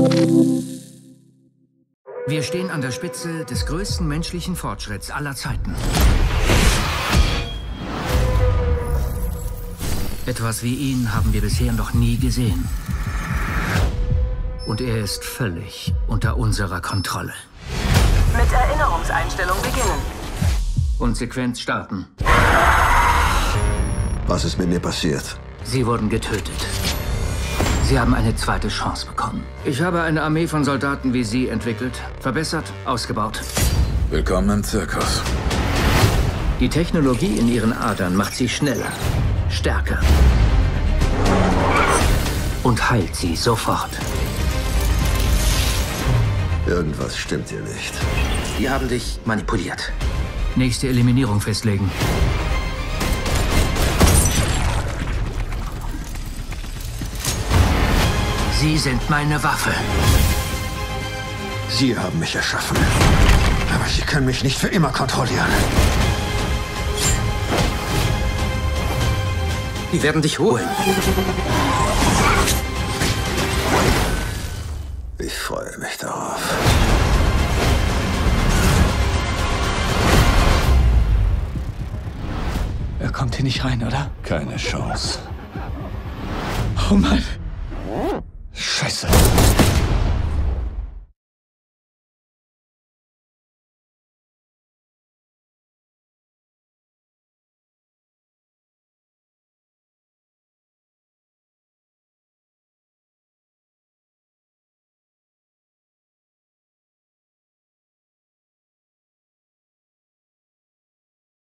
Wir stehen an der Spitze des größten menschlichen Fortschritts aller Zeiten. Etwas wie ihn haben wir bisher noch nie gesehen. Und er ist völlig unter unserer Kontrolle. Mit Erinnerungseinstellung beginnen. Und Sequenz starten. Was ist mit mir passiert? Sie wurden getötet. Sie haben eine zweite Chance bekommen. Ich habe eine Armee von Soldaten wie Sie entwickelt, verbessert, ausgebaut. Willkommen im Zirkus. Die Technologie in Ihren Adern macht Sie schneller, stärker und heilt Sie sofort. Irgendwas stimmt hier nicht. Die haben dich manipuliert. Nächste Eliminierung festlegen. Sie sind meine Waffe. Sie haben mich erschaffen. Aber Sie können mich nicht für immer kontrollieren. Die werden dich holen. Ich freue mich darauf. Er kommt hier nicht rein, oder? Keine Chance. Oh Mann. Scheiße.